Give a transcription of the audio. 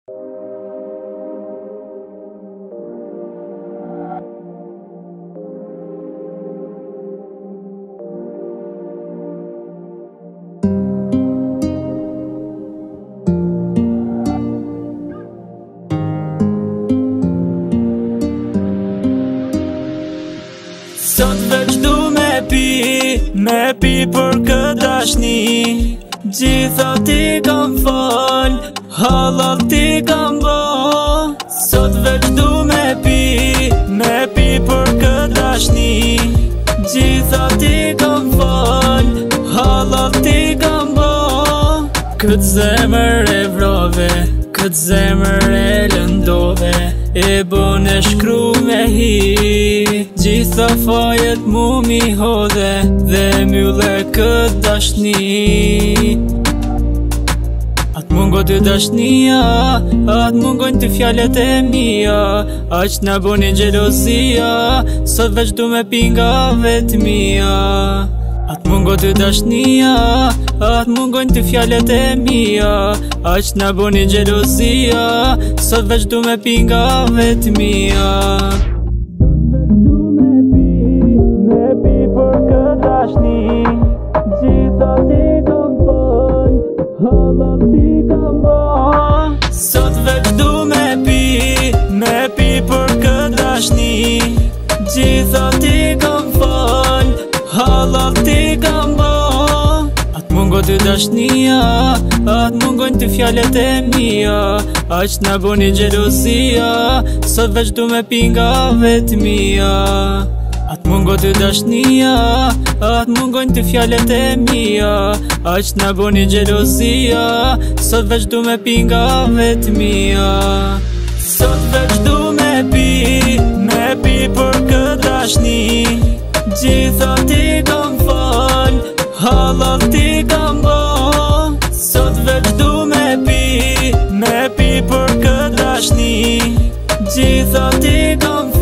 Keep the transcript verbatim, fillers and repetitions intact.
Sot veç du me pi, me pi për këtë dashni. Gjitha ti kam fal, halal ti kam bo. Sot veç du me pi, me pi për këtë dashni. Gjitha ti kam fal, halal ti kam bo. Këtë zemër e vrove, këtë zemër e lëndove, e bon e shkru me hi. Gjitha fajet mu mi hodhe, dhe mylle këtë dashni. Atë mungo ty dashnia, atë mungojnë ty fjallet e mia. Aq na boni gjelozia, sot veç du me pinga vetmia. Atë mungo ty dashnia, atë mungojnë ty fjallet e mia. Aq na boni gjelozia, sot veç du me pinga vetmia. Gjitha ti kam fal, halal ti kam bo. Sot veç du me pi, me pi për këtë dashni. Gjitha ti kam fal, halal ti kam bo. Atë mungo ty dashnia, atë mungojnë ty fjallet e mia. Aq na boni gjelozia, sot veç du me pinga vetmia. Atë mungo ty dashnia, atë mungojnë ty fjallet e mia. Aq na boni gjelozia, sot veç du me pinga vetmia. Sot veç du me pi, me pi për këtë dashni. Gjitha ti kam fal, halal ti kam bo. Sot veç du me pi, me pi për këtë dashni. Gjitha ti kam